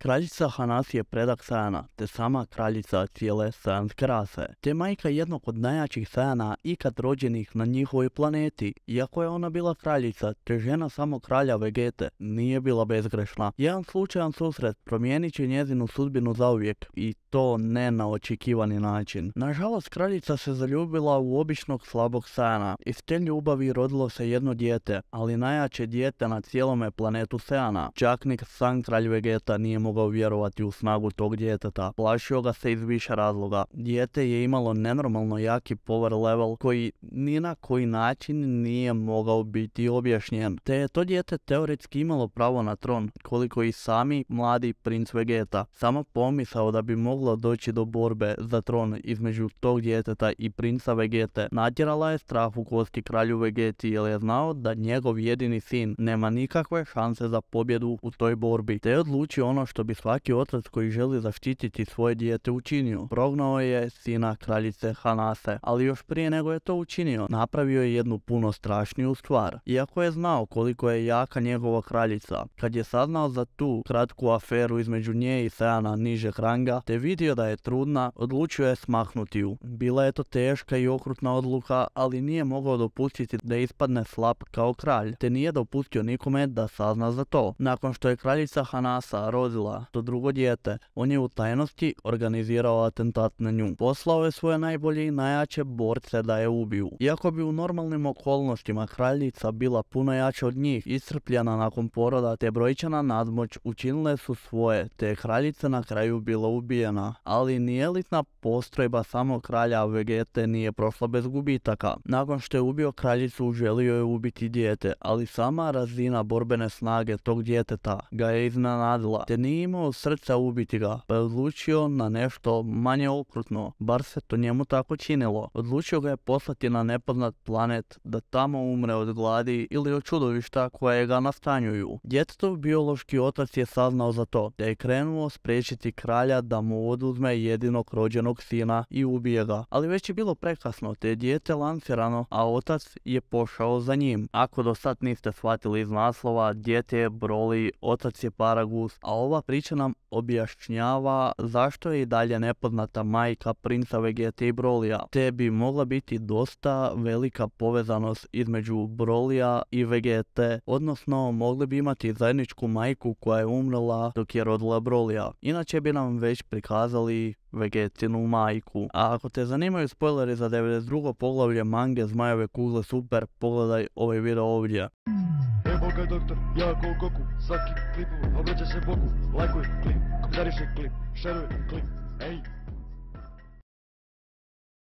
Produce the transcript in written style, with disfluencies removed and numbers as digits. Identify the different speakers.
Speaker 1: Kraljica Hanasi je predak Saiyana, te sama kraljica cijele sajanske rase, te majka jednog od najjačih Saiyana ikad rođenih na njihovoj planeti. Iako je ona bila kraljica, te žena samo kralja Vegete, nije bila bezgrešna. Jedan slučajan susret promijenit će njezinu sudbinu zauvijek, i to ne na očekivani način. Nažalost, kraljica se zaljubila u običnog slabog Saiyana. Iz te ljubavi rodilo se jedno dijete, ali najjače dijete na cijelome planetu Saiyana. Čak ni sam kralj Vegeta nije mogao vjerovati u snagu tog djeteta. Plašio ga se iz više razloga. Dijete je imalo nenormalno jaki power level koji ni na koji način nije mogao biti objašnjen. Te je to dijete teoretski imalo pravo na tron, koliko i sami mladi princ Vegeta. Samo pomisao da bi moglo doći do borbe za tron između tog djeteta i princa Vegete natjerala je strah u kosti kralju Vegeti, jer je znao da njegov jedini sin nema nikakve šanse za pobjedu u toj borbi. Te je odlučio ono što bi svaki otac koji želi zaštititi svoje dijete učinio. Prognao je sina kraljice Hanase, ali još prije nego je to učinio, napravio je jednu puno strašniju stvar. Iako je znao koliko je jaka njegova kraljica, kad je saznao za tu kratku aferu između nje i Saiyana nižeg ranga, te vidio da je trudna, odlučio je smaknuti ju. Bila je to teška i okrutna odluka, ali nije mogao dopustiti da ispadne slab kao kralj, te nije dopustio nikome da sazna za to. Nakon što je kraljica Hanasa rodila to drugo dijete, on je u tajnosti organizirao atentat na nju. Poslao je svoje najbolje i najjače borce da je ubiju. Iako bi u normalnim okolnostima kraljica bila puno jača od njih, iscrpljena nakon poroda te brojčana nadmoć učinile su svoje, te je kraljica na kraju bila ubijena. Ali ni elitna postrojba samo kralja Vegete nije prošla bez gubitaka. Nakon što je ubio kraljicu, želio je ubiti dijete, ali sama razina borbene snage tog djeteta ga je iznenadila, te nije imao srca ubiti ga, pa je odlučio na nešto manje okrutno, bar se to njemu tako činilo. Odlučio ga je poslati na nepoznat planet da tamo umre od gladi ili od čudovišta koje ga nastanjuju. Djetetov biološki otac je saznao za to, te je krenuo spriječiti kralja da mu oduzme jedinog rođenog sina i ubije ga. Ali već je bilo prekasno, te je dijete lansirano, a otac je pošao za njim. Ako do sad niste shvatili iz naslova, dijete je Broly, otac je Paragus, a ova priča nam objašnjava zašto je i dalje nepoznata majka princa Vegete i Brolya, te bi mogla biti dosta velika povezanost između Brolya i Vegete, odnosno mogli bi imati zajedničku majku koja je umrla dok je rodila Brolya. Inače bi nam već prikazali Vegetinu majku. A ako te zanimaju spoileri za 92. poglavlje mange Zmajeve kugle Super, pogledaj ovaj video ovdje.
Speaker 2: Evo ga doktor, ja ko Goku, svaki klipu obraća se Bogu, lajkuj klip, komentarišaj klip, šeruj klip, ej.